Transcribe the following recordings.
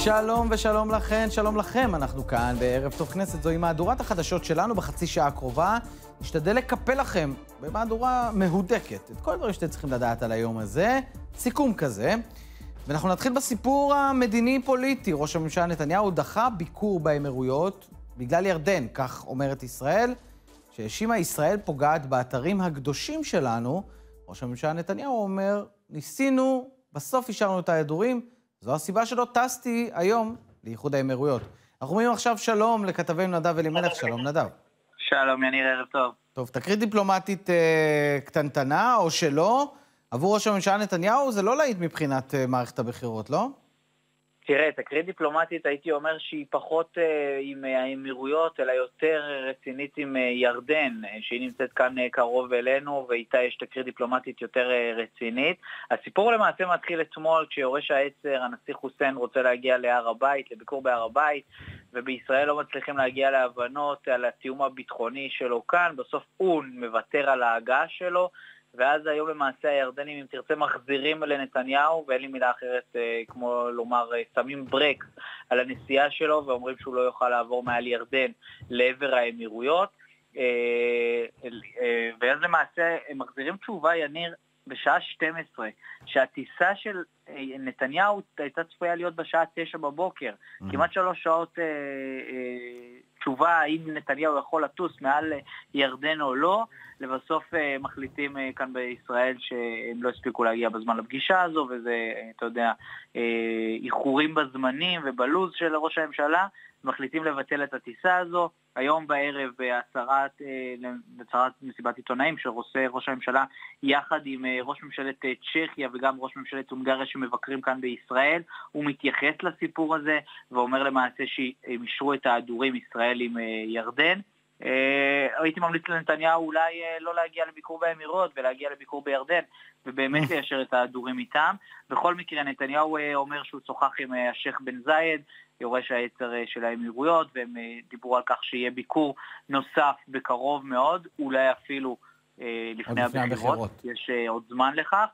שלום ושלום לכן, שלום לכם. אנחנו כאן בערב טוב כנסת. זוהי מהדורת החדשות שלנו בחצי שעה הקרובה. נשתדל לקפל לכם במהדורה מהודקת את כל הדברים שאתם צריכים לדעת על היום הזה. סיכום כזה. ואנחנו נתחיל בסיפור המדיני-פוליטי. ראש הממשלה נתניהו דחה ביקור באמירויות בגלל ירדן, כך אומרת ישראל, שהאשימה ישראל פוגעת באתרים הקדושים שלנו. ראש הממשלה נתניהו אומר, ניסינו, בסוף אישרנו את ההדורים, זו הסיבה שלא טסתי היום לאיחוד האמירויות. אנחנו אומרים עכשיו שלום לכתבנו נדב אלימלך. שלום נדב. שלום יניר, ערב טוב. טוב, תקרית דיפלומטית קטנטנה או שלא, עבור ראש הממשלה נתניהו זה לא להעיד מבחינת מערכת הבחירות, לא? תראה, תקרית דיפלומטית הייתי אומר שהיא פחות עם האמירויות, אלא יותר רצינית עם ירדן, שהיא נמצאת כאן קרוב אלינו, ואיתה יש תקרית דיפלומטית יותר רצינית. הסיפור למעשה מתחיל אתמול, כשיורש העצר, הנשיא חוסיין רוצה להגיע להר הבית, לביקור בהר הבית, ובישראל לא מצליחים להגיע להבנות על התיאום הביטחוני שלו כאן, בסוף הוא מוותר על ההגעה שלו, ואז היום למעשה הירדנים, אם תרצה, מחזירים לנתניהו, ואין לי מילה אחרת כמו לומר, שמים ברקס על הנסיעה שלו, ואומרים שהוא לא יוכל לעבור מעל ירדן לעבר האמירויות, ואז למעשה הם מחזירים תשובה, יניר, בשעה 12, שהטיסה של נתניהו הייתה צפויה להיות בשעה 9 בבוקר, כמעט 3 שעות תשובה האם נתניהו יכול לטוס מעל ירדן או לא, לבסוף מחליטים כאן בישראל שהם לא הספיקו להגיע בזמן לפגישה הזו, וזה, אתה יודע, איחורים בזמנים ובלוז של ראש הממשלה, מחליטים לבטל את הטיסה הזו. היום בערב בהצהרת מסיבת עיתונאים שעושה ראש הממשלה יחד עם ראש ממשלת צ'כיה וגם ראש ממשלת הונגריה שמבקרים כאן בישראל, הוא מתייחס לסיפור הזה ואומר למעשה שהם אישרו את ההדורים ישראל עם ירדן. הייתי ממליץ לנתניהו אולי לא להגיע לביקור באמירויות ולהגיע לביקור בירדן ובאמת ליישר את ההדורים איתם. בכל מקרה נתניהו אומר שהוא שוחח עם השייח בן זייד, יורש העצר של האמירויות, והם דיברו על כך שיהיה ביקור נוסף בקרוב מאוד, אולי אפילו לפני הבחירות, יש עוד זמן לכך.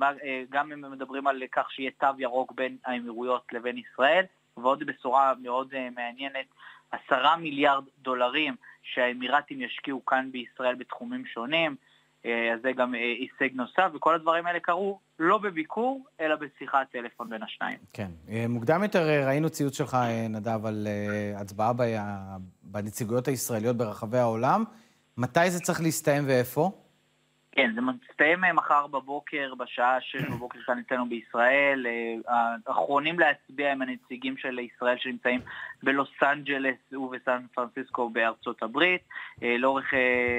גם הם מדברים על כך שיהיה תו ירוק בין האמירויות לבין ישראל, ועוד בשורה מאוד מעניינת, 10 מיליארד דולרים שהאמירתים ישקיעו כאן בישראל בתחומים שונים, אז זה גם הישג נוסף, וכל הדברים האלה קרו לא בביקור, אלא בשיחת טלפון בין השניים. כן. מוקדם יותר ראינו ציוץ שלך, נדב, על הצבעה בנציגויות הישראליות ברחבי העולם. מתי זה צריך להסתיים ואיפה? כן, זה מסתיים מחר בבוקר, בשעה 6 בבוקר כאן אצלנו בישראל. האחרונים להצביע עם הנציגים של ישראל שנמצאים בלוס אנג'לס ובסן פרנסיסקו בארצות הברית. לאורך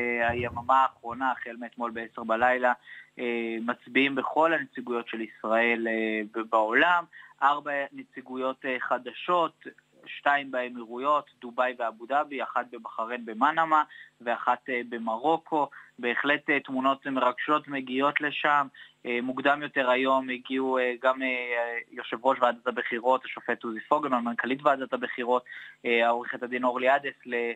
היממה האחרונה, החל מאתמול ב-10 בלילה, מצביעים בכל הנציגויות של ישראל בעולם. 4 נציגויות חדשות, 2 באמירויות, דובאי ואבו דאבי, 1 בבחריין במנמה ו1 במרוקו. בהחלט תמונות מרגשות מגיעות לשם. מוקדם יותר היום הגיעו גם יושב ראש ועדת הבחירות, השופט עוזי פוגלמן, מנכ"לית ועדת הבחירות, עורכת הדין אורלי עדס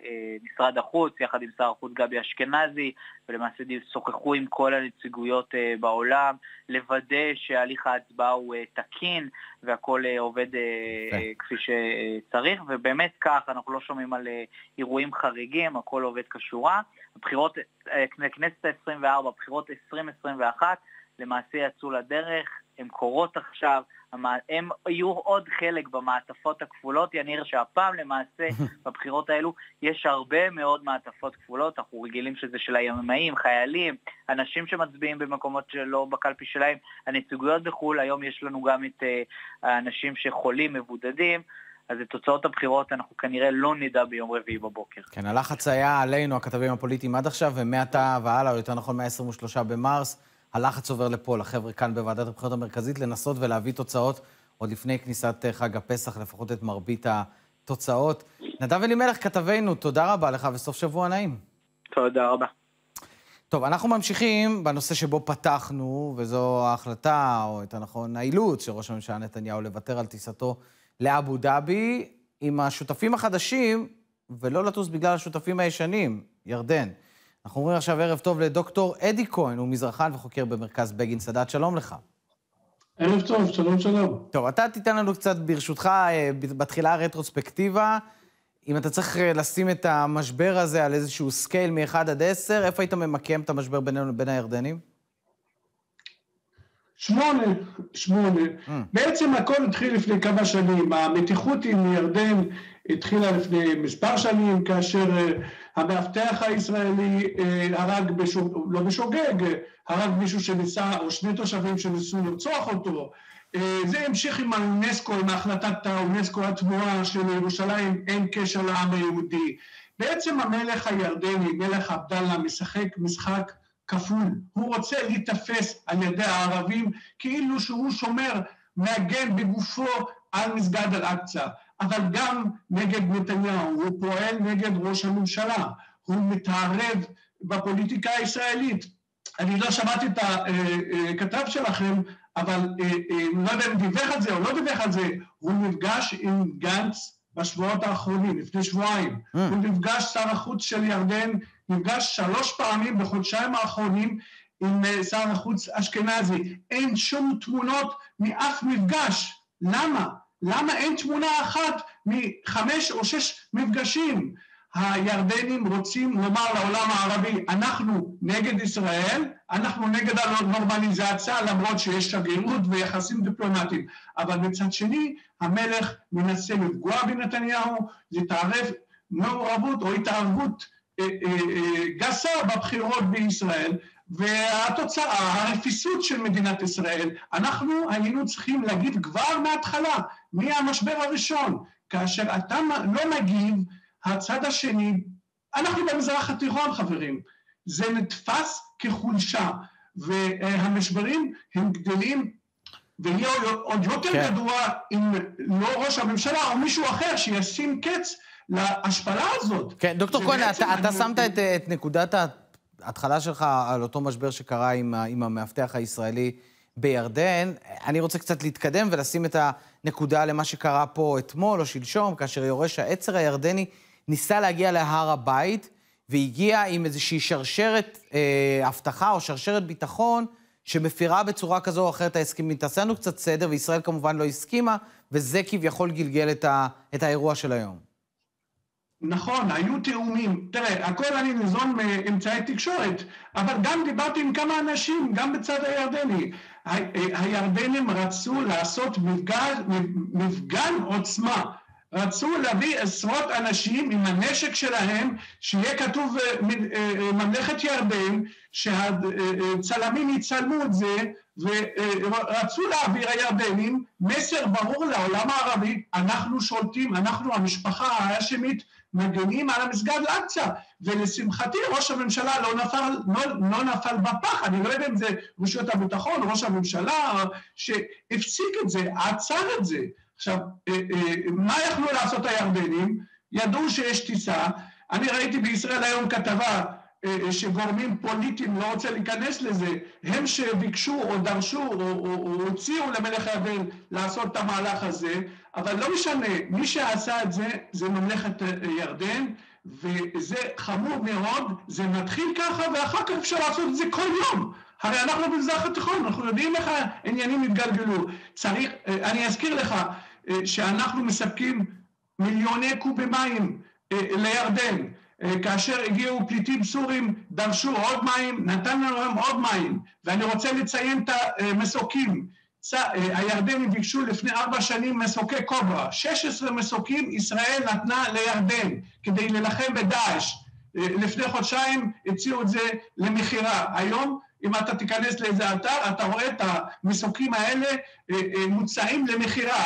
למשרד החוץ, יחד עם שר החוץ גבי אשכנזי, ולמעשה שוחחו עם כל הנציגויות בעולם, לוודא שהליך ההצבעה הוא תקין, והכל עובד כפי שצריך, ובאמת כך, אנחנו לא שומעים על אירועים חריגים, הכל עובד כשורה. הבחירות, כנסת ה-24, הבחירות 2021, למעשה יצאו לדרך, הן קורות עכשיו, הם יהיו עוד חלק במעטפות הכפולות, יניר שהפעם למעשה בבחירות האלו יש הרבה מאוד מעטפות כפולות, אנחנו רגילים שזה של הימאים, חיילים, אנשים שמצביעים במקומות שלא בקלפי שלהם, הנציגויות בחול, היום יש לנו גם את האנשים שחולים, מבודדים, אז את תוצאות הבחירות אנחנו כנראה לא נדע ביום רביעי בבוקר. כן, הלחץ היה עלינו, הכתבים הפוליטיים עד עכשיו, ומעתה והלאה, או יותר נכון, 123 במרס, הלחץ עובר לפה, לחבר'ה כאן בוועדת הבחירות המרכזית, לנסות ולהביא תוצאות עוד לפני כניסת חג הפסח, לפחות את מרבית התוצאות. נדב אלימלך, כתבנו, תודה רבה לך, וסוף שבוע נעים. תודה רבה. טוב, אנחנו ממשיכים בנושא שבו פתחנו, וזו ההחלטה, או יותר נכון, האילוץ של ראש הממשלה נתניהו לוותר על טיסתו לאבו דאבי, עם השותפים החדשים, ולא לטוס בגלל השותפים הישנים, ירדן. אנחנו אומרים עכשיו ערב טוב לדוקטור אדי כהן, הוא מזרחן וחוקר במרכז בגין סאדאת. שלום לך. ערב טוב, שלום שלום. טוב, אתה תיתן לנו קצת, ברשותך, בתחילה הרטרוספקטיבה, אם אתה צריך לשים את המשבר הזה על איזשהו סקייל מ-1 עד 10, איפה היית ממקם את המשבר בינינו לבין הירדנים? 8. בעצם הכל התחיל לפני כמה שנים. המתיחות עם ירדן התחילה לפני מספר שנים, כאשר המאבטח הישראלי הרג, לא בשוגג, הרג מישהו שניסה, או שני תושבים שניסו לרצוח אותו. זה המשיך עם האונסקו, עם החלטת האונסקו התמוהה של ירושלים, אין קשר לעם היהודי. בעצם המלך הירדני, מלך עבדאללה, משחק משחק כפול. הוא רוצה להתאפס על ידי הערבים כאילו שהוא שומר, מגן בגופו על מסגד אל-אקצא, אבל גם נגד נתניהו, הוא פועל נגד ראש הממשלה, הוא מתערב בפוליטיקה הישראלית. אני לא שמעתי את הכתב שלכם, אבל לא יודע אם דיווח על זה או לא דיווח על זה, הוא נפגש עם גנץ בשבועות האחרונים, לפני שבועיים. הוא נפגש, שר החוץ של ירדן, נפגש 3 פעמים בחודשיים האחרונים עם שר החוץ אשכנזי. אין שום תמונות מאף מפגש. למה? למה אין תמונה אחת מ5 או 6 מפגשים? הירדנים רוצים לומר לעולם הערבי, אנחנו נגד ישראל, אנחנו נגד הנורמליזציה, למרות שיש שגרירות ויחסים דיפלומטיים. אבל מצד שני, המלך מנסה לפגוע בנתניהו, להתערב מעורבות או התערבות גסה בבחירות בישראל, והתוצאה, הרפיסות של מדינת ישראל, אנחנו היינו צריכים להגיד כבר מההתחלה, מהמשבר הראשון, כאשר אתה לא מגיב, הצד השני, אנחנו במזרח התיכון חברים, זה נתפס כחולשה, והמשברים הם גדלים, ויהיה עוד יותר גדוע אם לא ראש הממשלה או מישהו אחר שישים קץ להשפלה הזאת. כן, דוקטור כהן, אתה שמת את נקודת ההתחלה שלך על אותו משבר שקרה עם המאבטח הישראלי בירדן. אני רוצה קצת להתקדם ולשים את הנקודה למה שקרה פה אתמול או שלשום, כאשר יורש העצר הירדני ניסה להגיע להר הבית, והגיע עם איזושהי שרשרת הבטחה או שרשרת ביטחון, שמפירה בצורה כזו או אחרת ההסכמים. תעשה לנו קצת סדר, וישראל כמובן לא הסכימה, וזה כביכול גלגל את האירוע של היום. נכון, היו תאומים. תראה, הכל אני ניזון מאמצעי תקשורת, אבל גם דיברתי עם כמה אנשים, גם בצד הירדני. הירדנים רצו לעשות מפגן עוצמה. רצו להביא עשרות אנשים עם הנשק שלהם, שיהיה כתוב ממלכת ירדן, שהצלמים יצלמו את זה, ורצו להעביר הירדנים מסר ברור לעולם הערבי, אנחנו שולטים, אנחנו המשפחה ההאשמית, מגנים על המסגד אל-אקצא, ולשמחתי ראש הממשלה לא נפל בפח, אני לא יודע אם זה רשויות הביטחון, ראש הממשלה, שהפסיק את זה, עצר את זה. עכשיו, מה יכלו לעשות הירדנים? ידעו שיש טיסה. אני ראיתי בישראל היום כתבה שגורמים פוליטיים, לא רוצה להיכנס לזה, הם שביקשו או דרשו או הוציאו למלך ירדן לעשות את המהלך הזה, אבל לא משנה, מי שעשה את זה, זה ממלכת ירדן, וזה חמור מאוד, זה מתחיל ככה, ואחר כך אפשר לעשות את זה כל יום. הרי אנחנו במזרח התיכון, אנחנו יודעים איך העניינים התגלגלו. צריך, אני אזכיר לך שאנחנו מספקים מיליוני קובי מים לירדן, כאשר הגיעו פליטים סורים, דרשו עוד מים, נתנו להם עוד מים, ואני רוצה לציין את המסוקים. הירדנים ביקשו לפני 4 שנים מסוקי קוברה, 16 מסוקים ישראל נתנה לירדן כדי ללחם בדאעש. לפני חודשיים הציעו את זה למחירה. היום אם אתה תיכנס לאיזה אתר, אתה רואה את המסוקים האלה מוצאים למחירה.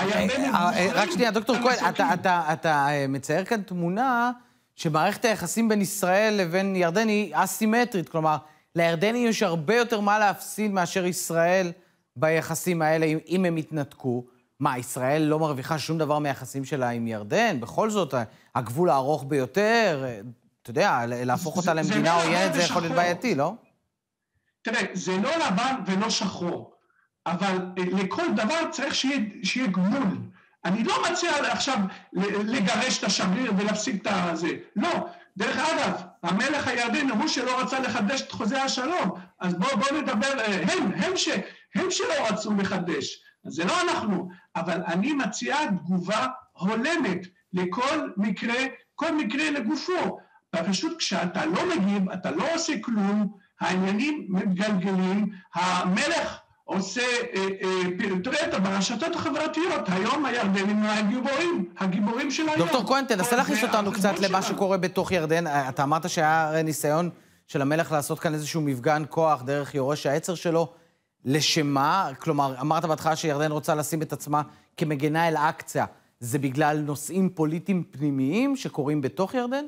רק שנייה, דוקטור כהן, אתה מצייר כאן תמונה שמערכת היחסים בין ישראל לבין ירדן היא אסימטרית, כלומר, לירדנים יש הרבה יותר מה להפסיד מאשר ישראל ביחסים האלה, אם הם יתנתקו. מה, ישראל לא מרוויחה שום דבר מהיחסים שלה עם ירדן? בכל זאת, הגבול הארוך ביותר, אתה יודע, להפוך אותה למדינה עוינת זה יכול להיות בעייתי, לא? תראה, זה לא לבן ולא שחור, אבל לכל דבר צריך שיהיה גבול. אני לא מציע עכשיו לגרש את השגריר ולהפסיק את זה. לא. דרך אגב, המלך הירדני הוא שלא רצה לחדש את חוזה השלום. אז בואו נדבר, הם הם שלא רצו לחדש, זה לא אנחנו, אבל אני מציעה תגובה הולמת לכל מקרה, כל מקרה לגופו. פשוט כשאתה לא מגיב, אתה לא עושה כלום, העניינים מתגלגלים, המלך עושה, תראה, ברשתות החברתיות, היום הירדנים הגיבורים של היום. דוקטור כהן, תנסה להכניס אותנו קצת למה שקורה בתוך ירדן. אתה אמרת שהיה ניסיון של המלך לעשות כאן איזשהו מפגן כוח דרך יורש העצר שלו, לשמה? כלומר, אמרת בהתחלה שירדן רוצה לשים את עצמה כמגנה אל אקצה. זה בגלל נושאים פוליטיים פנימיים שקורים בתוך ירדן?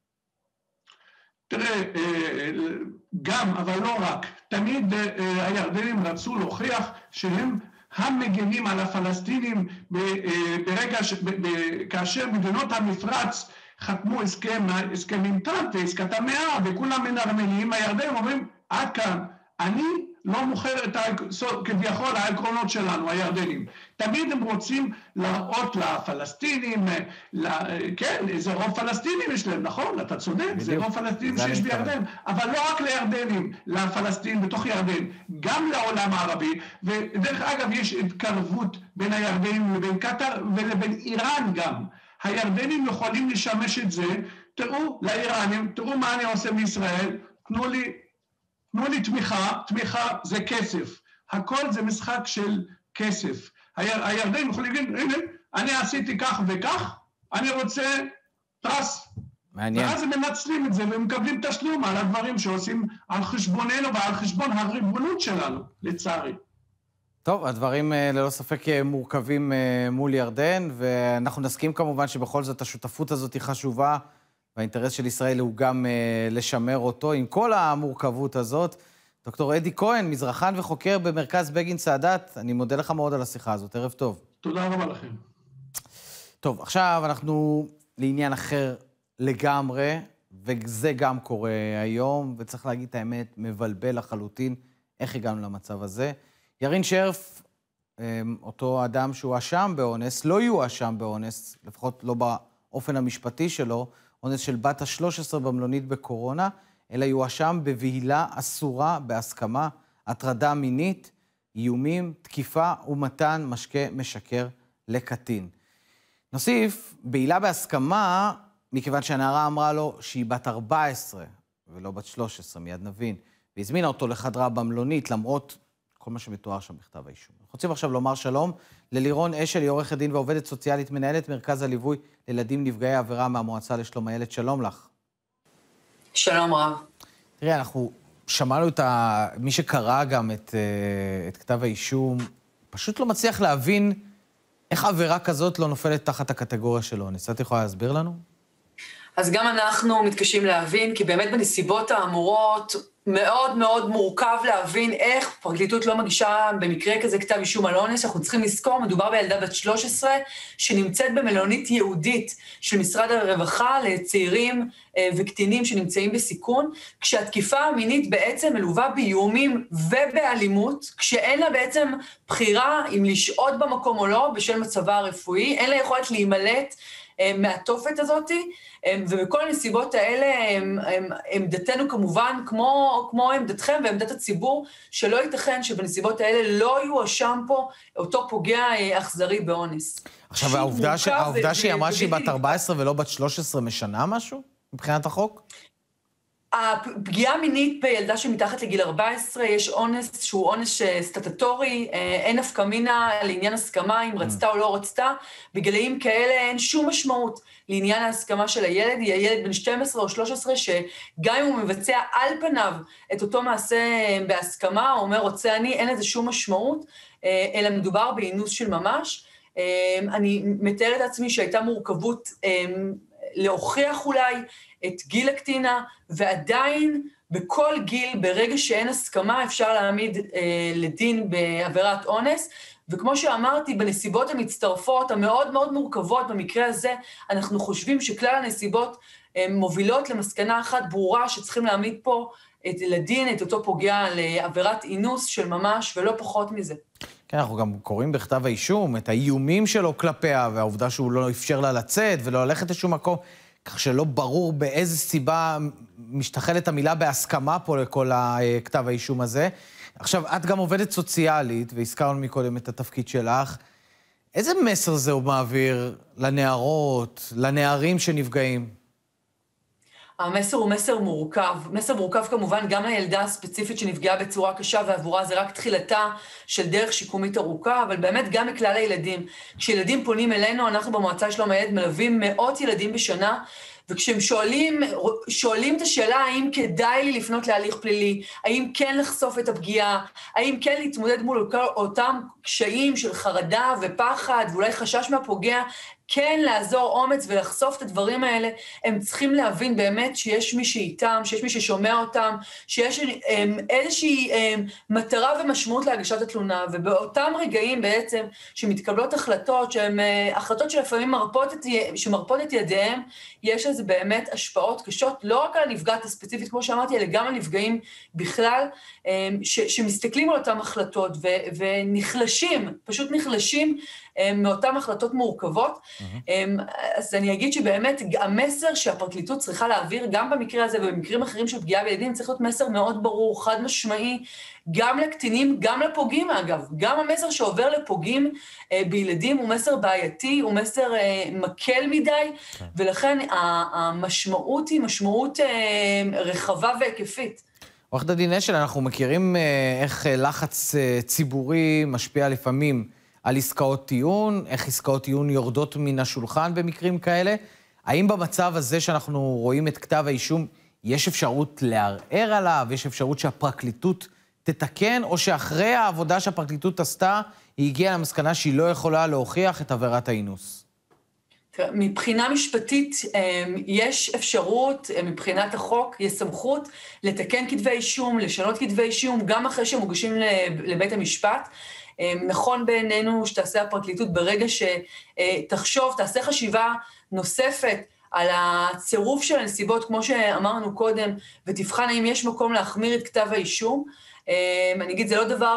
תראה, גם, אבל לא רק. תמיד הירדנים רצו להוכיח שהם המגנים על הפלסטינים כאשר מדינות המפרץ חתמו הסכם עם טראמפ ועסקת המאה, וכולם מנרמלים, הירדנים אומרים, עד כאן, אני לא מוכר כביכול העקרונות שלנו, הירדנים. תמיד הם רוצים להראות לפלסטינים, כן, זה רוב פלסטינים יש להם, נכון? אתה צודק, זה רוב פלסטינים שיש בירדן, אבל לא רק לירדנים, לפלסטינים בתוך ירדן, גם לעולם הערבי, ודרך אגב יש התקרבות בין הירדנים לבין קטר ולבין איראן גם. הירדנים יכולים לשמש את זה, תראו לאיראנים, תראו מה אני עושה מישראל, תנו לי תמיכה זה כסף. הכל זה משחק של כסף. הירדנים יכולים להגיד, הנה, אני עשיתי כך וכך, אני רוצה פרס. מעניין. ואז הם מנצלים את זה ומקבלים תשלום על הדברים שעושים על חשבוננו ועל חשבון הריבונות שלנו, לצערי. טוב, הדברים ללא ספק מורכבים מול ירדן, ואנחנו נסכים כמובן שבכל זאת השותפות הזאת היא חשובה, והאינטרס של ישראל הוא גם לשמר אותו עם כל המורכבות הזאת. דוקטור אדי כהן, מזרחן וחוקר במרכז בגין סאדאת, אני מודה לך מאוד על השיחה הזאת, ערב טוב. תודה רבה לכם. טוב, עכשיו אנחנו לעניין אחר לגמרי, וזה גם קורה היום, וצריך להגיד את האמת, מבלבל לחלוטין איך הגענו למצב הזה. ירין שרף, אותו אדם שהוא אשם באונס, לא יואשם באונס, לפחות לא באופן המשפטי שלו, אונס של בת ה-13 במלונית בקורונה, אלא יואשם בבהילה אסורה בהסכמה, הטרדה מינית, איומים, תקיפה ומתן משקה משכר לקטין. נוסיף, בהילה בהסכמה, מכיוון שהנערה אמרה לו שהיא בת 14 ולא בת 13, מיד נבין, והזמינה אותו לחדרה במלונית, למרות כל מה שמתואר שם בכתב האישום. אנחנו רוצים עכשיו לומר שלום ללירון אשל, היא עורכת דין ועובדת סוציאלית, מנהלת מרכז הליווי לילדים נפגעי עבירה מהמועצה לשלום הילד. שלום לך. שלום רב. תראי, אנחנו שמענו מי שקרא גם את כתב האישום, פשוט לא מצליח להבין איך עבירה כזאת לא נופלת תחת הקטגוריה של אונס. את יכולה להסביר לנו? אז גם אנחנו מתקשים להבין, כי באמת בנסיבות האמורות מאוד מאוד מורכב להבין איך פרקליטות לא מגישה במקרה כזה כתב אישום על אונס. אנחנו צריכים לזכור, מדובר בילדה בת 13 שנמצאת במלונית ייעודית של משרד הרווחה לצעירים וקטינים שנמצאים בסיכון, כשהתקיפה המינית בעצם מלווה באיומים ובאלימות, כשאין לה בעצם בחירה אם לשהות במקום או לא בשל מצבה הרפואי, אין לה יכולת להימלט מהתופת הזאת, ובכל הנסיבות האלה עמדתנו כמובן, כמו עמדתכם ועמדת הציבור, שלא ייתכן שבנסיבות האלה לא יואשם פה אותו פוגע אכזרי באונס. עכשיו, העובדה שהיא אמרה שהיא בת 14 ולא בת 13 משנה משהו מבחינת החוק? הפגיעה מינית בילדה שמתחת לגיל 14, יש אונס שהוא אונס סטטוטורי, אין נפקא מינה לעניין הסכמה, אם רצתה או לא רצתה, בגילאים כאלה אין שום משמעות לעניין ההסכמה של הילד, היא הילד בן 12 או 13, שגם אם הוא מבצע על פניו את אותו מעשה בהסכמה, הוא אומר רוצה אני, אין לזה שום משמעות, אלא מדובר באינוס של ממש. אני מתארת לעצמי שהייתה מורכבות להוכיח אולי את גיל הקטינה, ועדיין בכל גיל, ברגע שאין הסכמה, אפשר להעמיד לדין בעבירת אונס, וכמו שאמרתי, בנסיבות המצטרפות, המאוד מאוד מורכבות, במקרה הזה, אנחנו חושבים שכלל הנסיבות מובילות למסקנה אחת ברורה, שצריכים להעמיד פה לדין את אותו פוגע לעבירת אינוס של ממש, ולא פחות מזה. כן, אנחנו גם קוראים בכתב האישום את האיומים שלו כלפיה, והעובדה שהוא לא אפשר לה לצאת ולא ללכת לשום מקום, כך שלא ברור באיזה סיבה משתחלת המילה בהסכמה פה לכל הכתב האישום הזה. עכשיו, את גם עובדת סוציאלית, והזכרנו מקודם את התפקיד שלך. איזה מסר זה הוא מעביר לנערות, לנערים שנפגעים? המסר הוא מסר מורכב. מסר מורכב כמובן גם לילדה הספציפית שנפגעה בצורה קשה, ועבורה זה רק תחילתה של דרך שיקומית ארוכה, אבל באמת גם מכלל הילדים. כשילדים פונים אלינו, אנחנו במועצה לשלום הילד מלווים מאות ילדים בשנה, וכשהם שואלים את השאלה האם כדאי לי לפנות להליך פלילי, האם כן לחשוף את הפגיעה, האם כן להתמודד מול אותם קשיים של חרדה ופחד, ואולי חשש מהפוגע, כן לעזור אומץ ולחשוף את הדברים האלה, הם צריכים להבין באמת שיש מי שאיתם, שיש מי ששומע אותם, שיש איזושהי מטרה ומשמעות להגשת התלונה, ובאותם רגעים בעצם שמתקבלות החלטות, שהן החלטות שלפעמים שמרפות את ידיהם, יש לזה באמת השפעות קשות, לא רק על הנפגעת הספציפית, כמו שאמרתי, אלא גם על נפגעים בכלל, שמסתכלים על אותם החלטות ונחלשים, פשוט נחלשים מאותן החלטות מורכבות. אז אני אגיד שבאמת המסר שהפרקליטות צריכה להעביר, גם במקרה הזה ובמקרים אחרים של פגיעה בילדים, צריך להיות מסר מאוד ברור, חד משמעי, גם לקטינים, גם לפוגעים אגב. גם המסר שעובר לפוגעים בילדים הוא מסר בעייתי, הוא מסר מקל מדי, ולכן המשמעות היא משמעות רחבה והיקפית. עורכת הדין אשל, אנחנו מכירים איך לחץ ציבורי משפיע לפעמים על עסקאות טיעון, איך עסקאות טיעון יורדות מן השולחן במקרים כאלה. האם במצב הזה שאנחנו רואים את כתב האישום, יש אפשרות לערער עליו, יש אפשרות שהפרקליטות תתקן, או שאחרי העבודה שהפרקליטות עשתה, היא הגיעה למסקנה שהיא לא יכולה להוכיח את עבירת האינוס? מבחינה משפטית יש אפשרות, מבחינת החוק, יש סמכות לתקן כתבי אישום, לשנות כתבי אישום, גם אחרי שהם מוגשים לבית המשפט. נכון בעינינו שתעשה הפרקליטות ברגע שתחשוב, תעשה חשיבה נוספת על הצירוף של הנסיבות, כמו שאמרנו קודם, ותבחן האם יש מקום להחמיר את כתב האישום. אני אגיד, זה לא דבר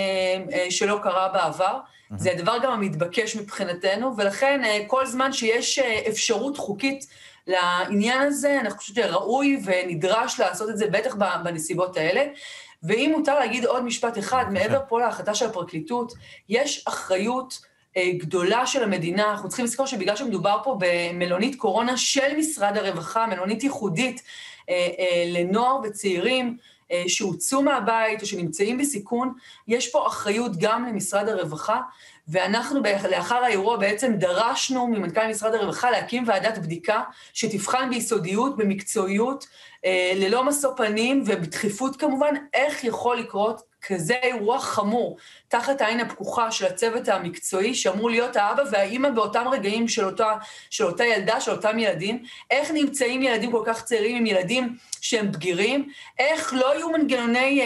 שלא קרה בעבר, זה הדבר גם המתבקש מבחינתנו, ולכן כל זמן שיש אפשרות חוקית לעניין הזה, אנחנו חושבים שראוי ונדרש לעשות את זה בטח בנסיבות האלה. ואם מותר להגיד עוד משפט אחד, מעבר פה להחלטה של הפרקליטות, יש אחריות גדולה של המדינה. אנחנו צריכים לזכור שבגלל שמדובר פה במלונית קורונה של משרד הרווחה, מלונית ייחודית לנוער וצעירים שהוצאו מהבית או שנמצאים בסיכון, יש פה אחריות גם למשרד הרווחה, ואנחנו לאחר האירוע בעצם דרשנו ממנכ"ל משרד הרווחה להקים ועדת בדיקה שתבחן ביסודיות, במקצועיות, ללא משוא פנים ובדחיפות כמובן, איך יכול לקרות כזה אירוע חמור, תחת העין הפקוחה של הצוות המקצועי, שאמור להיות האבא והאימא באותם רגעים של אותה ילדה, של אותם ילדים, איך נמצאים ילדים כל כך צעירים עם ילדים שהם בגירים, איך לא יהיו מנגנוני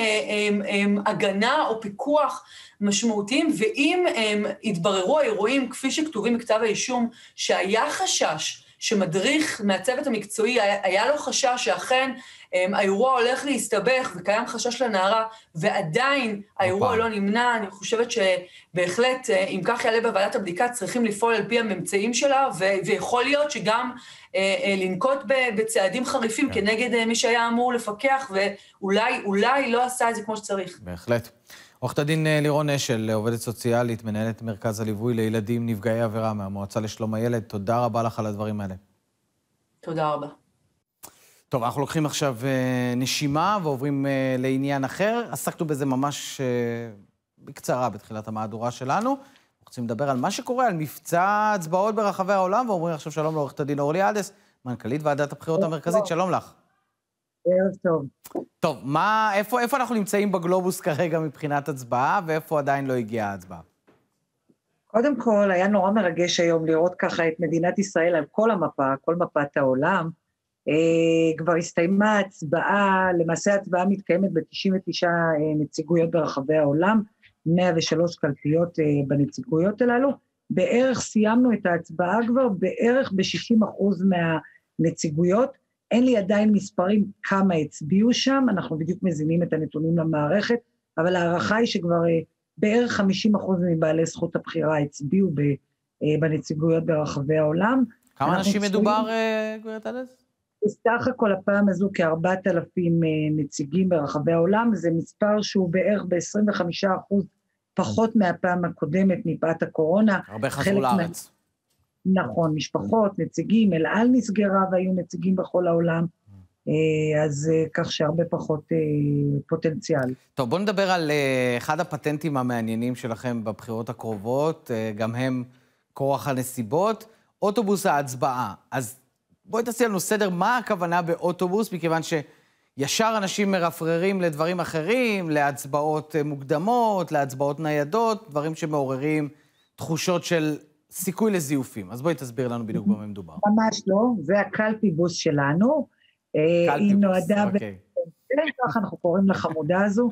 הגנה או פיקוח משמעותיים, ואם התבררו האירועים כפי שכתובים בכתב האישום, שהיה חשש, שמדריך מהצוות המקצועי, היה לו חשש שאכן האירוע הולך להסתבך, וקיים חשש לנערה, ועדיין האירוע לא נמנע. אני חושבת שבהחלט, אם כך יעלה בוועדת הבדיקה, צריכים לפעול על פי הממצאים שלה, ויכול להיות שגם לנקוט בצעדים חריפים כנגד מי שהיה אמור לפקח, ואולי לא עשה את זה כמו שצריך. בהחלט. עורכת הדין לירון אשל, עובדת סוציאלית, מנהלת מרכז הליווי לילדים נפגעי עבירה מהמועצה לשלום הילד. תודה רבה לך על הדברים האלה. תודה רבה. טוב, אנחנו לוקחים עכשיו נשימה ועוברים לעניין אחר. עסקנו בזה ממש בקצרה בתחילת המהדורה שלנו. אנחנו רוצים לדבר על מה שקורה, על מבצע הצבעות ברחבי העולם, ואומרים עכשיו שלום לעורכת הדין אורלי עדס, מנכ"לית ועדת הבחירות המרכזית. שלום לך. ערב טוב. טוב, איפה אנחנו נמצאים בגלובוס כרגע מבחינת הצבעה, ואיפה עדיין לא הגיעה ההצבעה? קודם כל, היה נורא מרגש היום לראות ככה את מדינת ישראל על כל המפה, כל מפת העולם. כבר הסתיימה ההצבעה, למעשה ההצבעה מתקיימת ב-99 נציגויות ברחבי העולם, 103 קלפיות בנציגויות הללו. בערך סיימנו את ההצבעה כבר בערך ב-60% מהנציגויות, אין לי עדיין מספרים כמה הצביעו שם, אנחנו בדיוק מזינים את הנתונים למערכת, אבל הערכה היא שכבר בערך 50% מבעלי זכות הבחירה הצביעו בנציגויות ברחבי העולם. כמה אנשים מדובר, גברת עדס? בסך הכל הפעם הזו כ4,000 נציגים ברחבי העולם, זה מספר שהוא בערך ב-25% פחות מהפעם הקודמת מפאת הקורונה. הרבה חזרו לארץ. נכון, משפחות, נציגים, אל על נסגרה והיו נציגים בכל העולם, אז כך שהרבה פחות פוטנציאל. טוב, בואו נדבר על אחד הפטנטים המעניינים שלכם בבחירות הקרובות, גם הם כורח הנסיבות, אוטובוס ההצבעה. אז בואי תעשי לנו סדר, מה הכוונה באוטובוס, מכיוון שישר אנשים מרפררים לדברים אחרים, להצבעות מוקדמות, להצבעות ניידות, דברים שמעוררים תחושות של סיכוי לזיופים. אז בואי תסביר לנו בדיוק במה מדובר. ממש לא, זה הקלפי בוס שלנו. היא נועדה, ככה אנחנו קוראים לחמודה הזו,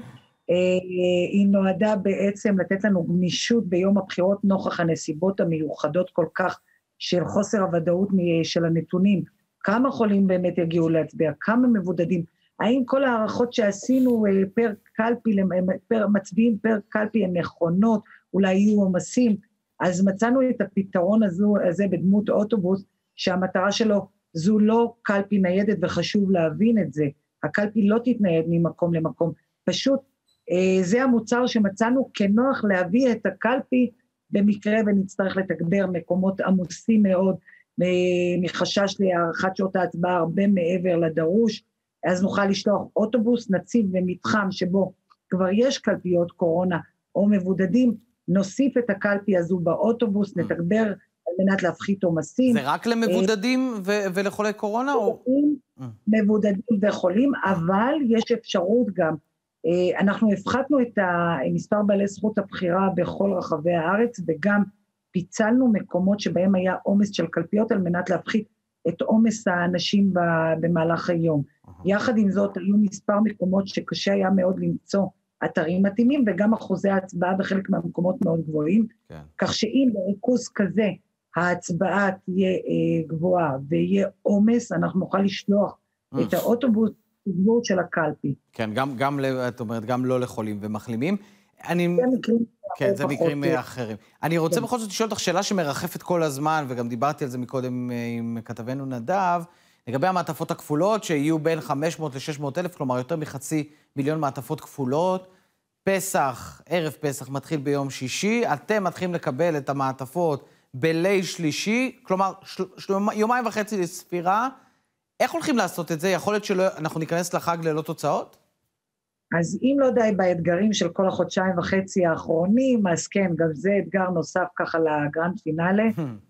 היא נועדה בעצם לתת לנו גמישות ביום הבחירות נוכח הנסיבות המיוחדות כל כך של חוסר הוודאות של הנתונים, כמה חולים באמת יגיעו להצביע, כמה מבודדים, האם כל הערכות שעשינו פר קלפי, מצביעים פר קלפי הן נכונות, אולי יהיו עומסים, אז מצאנו את הפתרון הזה בדמות אוטובוס, שהמטרה שלו זו לא קלפי ניידת, וחשוב להבין את זה, הקלפי לא תתנייד ממקום למקום, פשוט זה המוצר שמצאנו כנוח להביא את הקלפי, במקרה ונצטרך לתגבר מקומות עמוסים מאוד, מחשש להארכת שעות ההצבעה הרבה מעבר לדרוש, אז נוכל לשלוח אוטובוס, נציב במתחם שבו כבר יש קלפיות קורונה או מבודדים, נוסיף את הקלפי הזו באוטובוס, נתגבר על מנת להפחית עומסים. זה רק למבודדים ולחולי קורונה? מבודדים וחולים, אבל יש אפשרות גם, אנחנו הפחתנו את מספר בעלי זכות הבחירה בכל רחבי הארץ, וגם פיצלנו מקומות שבהם היה עומס של קלפיות, על מנת להפחית את עומס האנשים במהלך היום. יחד עם זאת, היו מספר מקומות שקשה היה מאוד למצוא אתרים מתאימים, וגם אחוזי ההצבעה בחלק מהמקומות מאוד גבוהים, כך שאם בריכוז כזה ההצבעה תהיה גבוהה ויהיה עומס, אנחנו נוכל לשלוח את האוטובוס גבוהות של הקלפי. כן, את אומרת, גם לא לחולים ומחלימים. זה מקרים אחרים. אני רוצה בכל זאת לשאול אותך שאלה שמרחפת כל הזמן, וגם דיברתי על זה מקודם עם כתבנו נדב, לגבי המעטפות הכפולות, שיהיו בין 500 ל-600 אלף, כלומר יותר מ500,000 מעטפות כפולות. פסח, ערב פסח מתחיל ביום שישי, אתם מתחילים לקבל את המעטפות בליל שלישי, כלומר יומיים וחצי לספירה. איך הולכים לעשות את זה? יכול להיות שאנחנו ניכנס לחג ללא תוצאות? אז אם לא די באתגרים של כל החודשיים וחצי האחרונים, אז כן, גם זה אתגר נוסף ככה לגרנד פינאלה.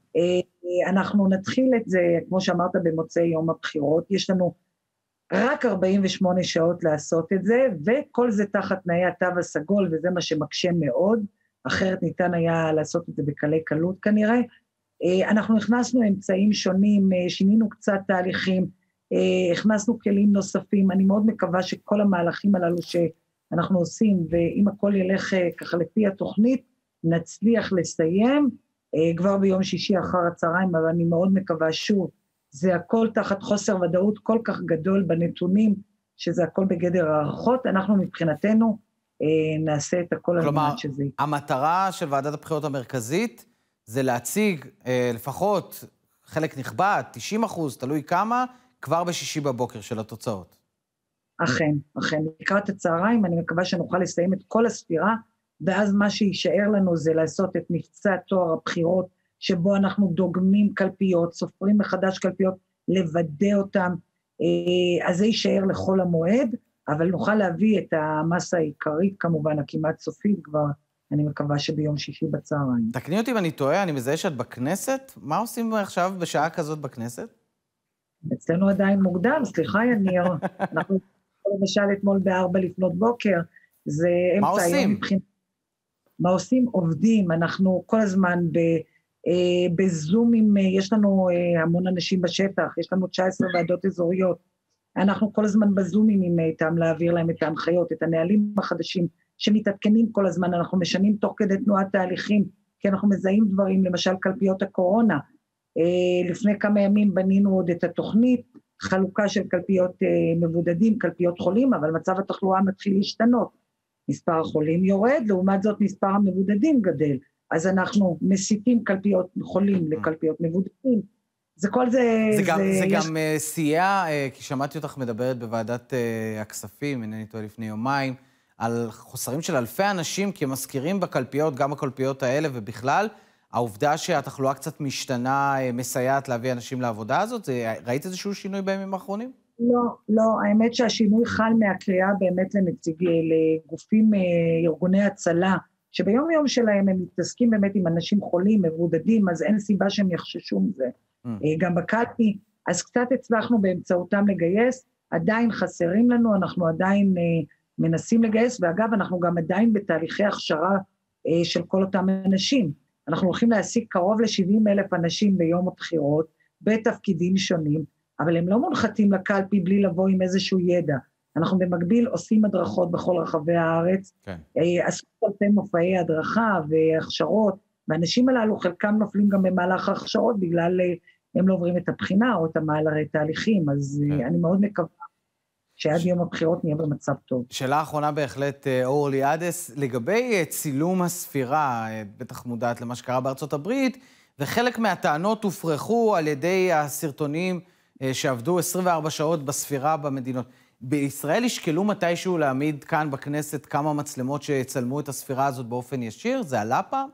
אנחנו נתחיל את זה, כמו שאמרת, במוצאי יום הבחירות. יש לנו רק 48 שעות לעשות את זה, וכל זה תחת תנאי התו הסגול, וזה מה שמקשה מאוד, אחרת ניתן היה לעשות את זה בקלי קלות כנראה. אנחנו הכנסנו אמצעים שונים, שינינו קצת תהליכים, הכנסנו כלים נוספים, אני מאוד מקווה שכל המהלכים הללו שאנחנו עושים, ואם הכל ילך ככה לפי התוכנית, נצליח לסיים, כבר ביום שישי אחר הצהריים, אבל אני מאוד מקווה שוב, זה הכל תחת חוסר ודאות כל כך גדול בנתונים, שזה הכל בגדר הערכות, אנחנו מבחינתנו נעשה את הכל על מנת שזה. כלומר, המטרה של ועדת הבחירות המרכזית, זה להציג לפחות חלק נכבד, 90%, תלוי כמה, כבר בשישי בבוקר של התוצאות. אכן. לקראת הצהריים, אני מקווה שנוכל לסיים את כל הספירה, ואז מה שישאר לנו זה לעשות את מבצע תואר הבחירות, שבו אנחנו דוגמים קלפיות, סופרים מחדש קלפיות, לוודא אותם, אז זה יישאר לכל המועד, אבל נוכל להביא את המסה העיקרית, כמובן, הכמעט סופית כבר, אני מקווה שביום שישי בצהריים. תקני אותי אם אני טועה, אני מזהה שאת בכנסת? מה עושים עכשיו בשעה כזאת בכנסת? אצלנו עדיין מוקדם, סליחה יניר, אנחנו למשל אתמול ב4 לפנות בוקר, זה אמצע היום מבחינת... מה עושים? עובדים, אנחנו כל הזמן בזומים, יש לנו המון אנשים בשטח, יש לנו 19 ועדות אזוריות, אנחנו כל הזמן בזומים איתם להעביר להם את ההנחיות, את הנהלים החדשים שמתעדכנים כל הזמן, אנחנו משנים תוך כדי תנועת תהליכים, כי אנחנו מזהים דברים, למשל קלפיות הקורונה, לפני כמה ימים בנינו עוד את התוכנית, חלוקה של קלפיות מבודדים, קלפיות חולים, אבל מצב התחלואה מתחיל להשתנות, מספר החולים יורד, לעומת זאת מספר המבודדים גדל, אז אנחנו מסיטים קלפיות חולים לקלפיות מבודדים, זה כל זה... זה גם סייע, כי שמעתי אותך מדברת בוועדת הכספים, אינני טועה לפני יומיים, על חוסרים של אלפי אנשים, כי הם מזכירים בקלפיות, גם בקלפיות האלה ובכלל, העובדה שהתחלואה קצת משתנה, מסייעת להביא אנשים לעבודה הזאת, ראית איזשהו שינוי בימים האחרונים? לא, האמת שהשינוי חל מהקריאה באמת לגופים, ארגוני הצלה, שביום יום שלהם הם מתעסקים באמת עם אנשים חולים, מבודדים, אז אין סיבה שהם יחששו מזה. גם בקלפי, אז קצת הצלחנו באמצעותם לגייס, עדיין חסרים לנו, אנחנו עדיין מנסים לגייס, ואגב, אנחנו גם עדיין בתהליכי הכשרה של כל אותם אנשים. אנחנו הולכים להשיג קרוב ל-70,000 אנשים ביום הבחירות, בתפקידים שונים, אבל הם לא מונחתים לקלפי בלי לבוא עם איזשהו ידע. אנחנו במקביל עושים הדרכות בכל רחבי הארץ, עשו אלפי מופעי הדרכה והכשרות, והאנשים הללו חלקם נופלים גם במהלך ההכשרות, בגלל הם לא עוברים את הבחינה או את התהליכים, אז אני מאוד מקווה שעד יום הבחירות נהיה במצב טוב. שאלה האחרונה בהחלט, אורלי עדס, לגבי צילום הספירה, בטח מודעת למה שקרה בארצות הברית, וחלק מהטענות הופרכו על ידי הסרטונים שעבדו 24 שעות בספירה במדינות. בישראל ישקלו מתישהו להעמיד כאן בכנסת כמה מצלמות שיצלמו את הספירה הזאת באופן ישיר? זה עלה פעם?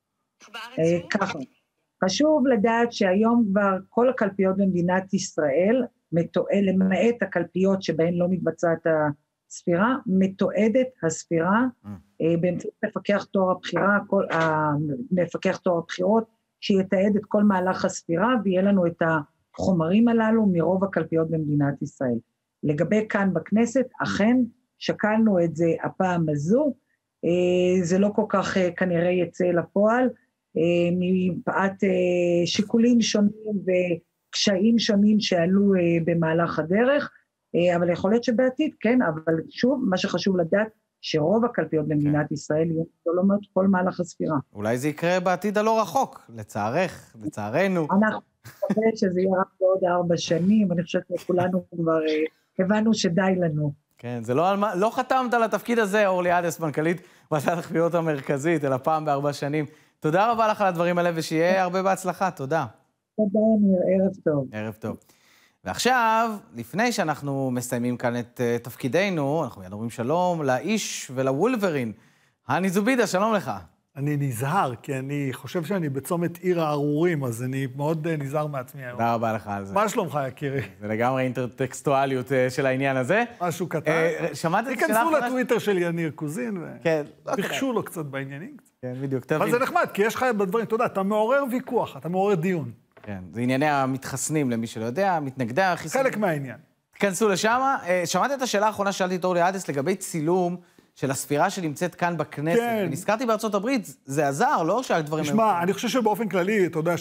ככה. חשוב לדעת שהיום כבר כל הקלפיות במדינת ישראל, למעט הקלפיות שבהן לא מתבצעת הספירה, מתועדת הספירה באמצעות מפקח תואר הבחירה, מפקח תואר הבחירות, שיתעד את כל מהלך הספירה, ויהיה לנו את החומרים הללו מרוב הקלפיות במדינת ישראל. לגבי כאן בכנסת, אכן שקלנו את זה הפעם הזו, זה לא כל כך כנראה יצא לפועל, מפאת שיקולים שונים וקשיים שונים שעלו במהלך הדרך, אבל יכול להיות שבעתיד כן, אבל שוב, מה שחשוב לדעת, שרוב הקלפיות במדינת ישראל יהיו לא כל מהלך הספירה. אולי זה יקרה בעתיד הלא רחוק, לצערך, לצערנו. אנחנו חושבים שזה יהיה רק בעוד 4 שנים, אני חושבת שכולנו כבר הבנו שדי לנו. כן, זה לא חתמת על התפקיד הזה, אורלי עדס, מנכ"לית ועדת הקביעות המרכזית, אלא פעם ב4 שנים. תודה רבה לך על הדברים האלה, ושיהיה הרבה בהצלחה. תודה. תודה, ניר, ערב טוב. ערב טוב. ועכשיו, לפני שאנחנו מסיימים כאן את תפקידנו, אנחנו אומרים שלום לאיש ולוולברין. הני זובידה, שלום לך. אני נזהר, כי אני חושב שאני בצומת עיר הארורים, אז אני מאוד נזהר מעצמי היום. תודה רבה לך על זה. מה שלומך, יקירי? זה לגמרי אינטרטקסטואליות של העניין הזה. משהו קטן. שמעת את השאלה? תיכנסו לטוויטר של יניר קוזין, ובחשו לו קצת בעניינים. כן, בדיוק. אבל זה נחמד, כי יש לך בדברים, אתה יודע, אתה מעורר ויכוח, אתה מעורר דיון. כן, זה ענייני המתחסנים, למי שלא יודע, מתנגדי החיסונים. חלק מהעניין. תכנסו לשם. שמעת את השאלה האחרונה ששאלתי את אורלי עדס לגבי צילום של הספירה שנמצאת כאן בכנסת. כן. ונזכרתי בארצות הברית, זה עזר, לא שעל דברים... תשמע, אני חושב שבאופן כללי, אתה יודע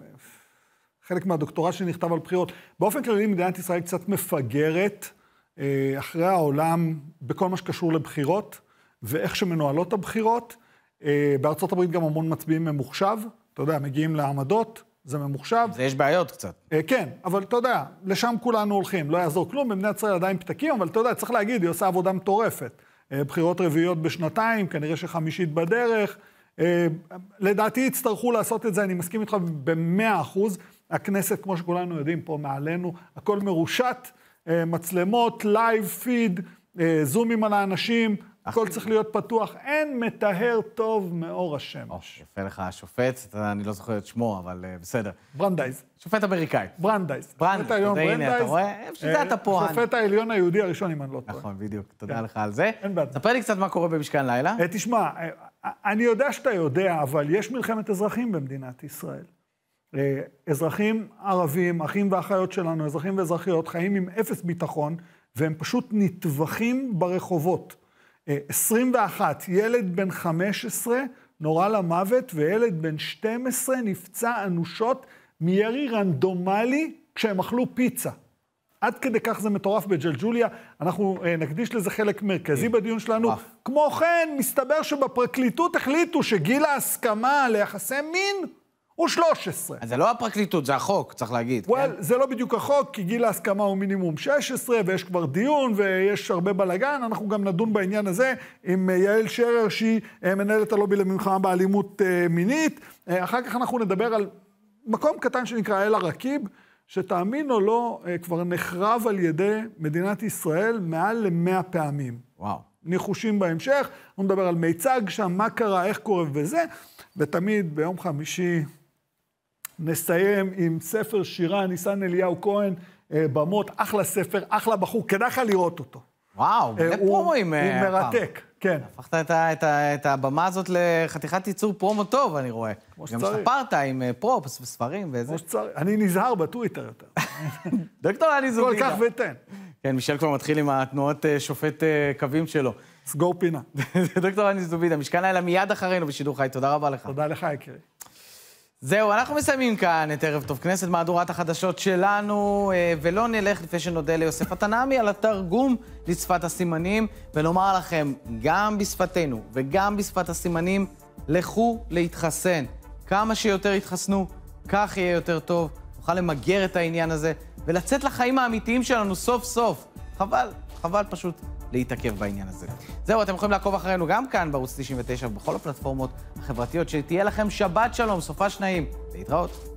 חלק מהדוקטורט שנכתב על בחירות, באופן כללי מדינת ישראל קצת מפגרת אחרי העולם בכל מה שקשור לבחירות, ואיך שמנוהלות הבחירות. בארצות הברית גם המון מצביעים ממוחשב, אתה יודע, מגיעים לעמדות, זה ממוחשב. זה יש בעיות קצת. כן, אבל אתה יודע, לשם כולנו הולכים, לא יעזור כלום, במדינת ישראל עדיין פתקים, אבל אתה יודע, צריך להגיד, היא עושה עבודה מטורפת. בחירות רביעיות בשנתיים, כנראה שחמישית בדרך. לדעתי יצטרכו לעשות את זה, אני מסכים איתך ב100%. הכנסת, כמו שכולנו יודעים פה מעלינו, הכל מרושת, מצלמות, לייב, פיד, זומים על האנשים, הכל צריך להיות פתוח. אין מטהר טוב מאור השמש. יפה לך, השופט, אני לא זוכר את שמו, אבל בסדר. ברנדייז. שופט אמריקאי. ברנדייז. הנה, אתה רואה? שזה אתה פה. השופט העליון היהודי הראשון, אם אני לא טועה. נכון, בדיוק. תודה לך על זה. אין בעד. ספר לי קצת מה קורה במשכן לילה. תשמע, אני יודע שאתה יודע, אבל יש מלחמת אזרחים במדינת ישראל. אזרחים ערבים, אחים ואחיות שלנו, אזרחים ואזרחיות, חיים עם אפס ביטחון, והם פשוט נטבחים ברחובות. 21, ילד בן 15 נורא למוות, וילד בן 12 נפצע אנושות מירי רנדומלי כשהם אכלו פיצה. עד כדי כך זה מטורף בג'לג'וליה, אנחנו נקדיש לזה חלק מרכזי בדיון שלנו. כמו כן, מסתבר שבפרקליטות החליטו שגיל ההסכמה ליחסי מין הוא 13. אז זה לא הפרקליטות, זה החוק, צריך להגיד. זה לא בדיוק החוק, כי גיל ההסכמה הוא מינימום 16, ויש כבר דיון, ויש הרבה בלגן. אנחנו גם נדון בעניין הזה עם יעל שרר, שהיא מנהלת הלובי למלחמה באלימות מינית. אחר כך אנחנו נדבר על מקום קטן שנקרא אל הרקיב, שתאמין או לא, כבר נחרב על ידי מדינת ישראל מעל ל100 פעמים. וואו. ניחושים בהמשך, הוא מדבר על מיצג שם, מה קרה, איך קורה וזה, ותמיד ביום חמישי נסיים עם ספר שירה, ניסן אליהו כהן, במות, אחלה ספר, אחלה בחור, כדאי לך לראות אותו. וואו, מלא פרומואים. הוא מרתק, כן. הפכת את הבמה הזאת לחתיכת ייצור פרומו טוב, אני רואה. גם שפרת עם פרופס וספרים וזה. כמו שצריך. אני נזהר בטוויטר יותר. דוקטור אני זובידה. כל כך ותן. כן, מישל כבר מתחיל עם התנועות שופט קווים שלו. סגור פינה. דוקטור אני זובידה, משכן לילה מיד אחרינו בשידור חי. תודה רבה לך. תודה לך, יקירי. זהו, אנחנו מסיימים כאן את ערב טוב כנסת, מהדורת החדשות שלנו, ולא נלך לפני שנודה ליוסף התנעמי על התרגום לשפת הסימנים, ולומר לכם, גם בשפתנו וגם בשפת הסימנים, לכו להתחסן. כמה שיותר יתחסנו, כך יהיה יותר טוב, נוכל למגר את העניין הזה, ולצאת לחיים האמיתיים שלנו סוף סוף. חבל פשוט להתעכב בעניין הזה. זהו, אתם יכולים לעקוב אחרינו גם כאן בערוץ 99 ובכל הפלטפורמות החברתיות, שתהיה לכם שבת שלום, סופה שניים, להתראות.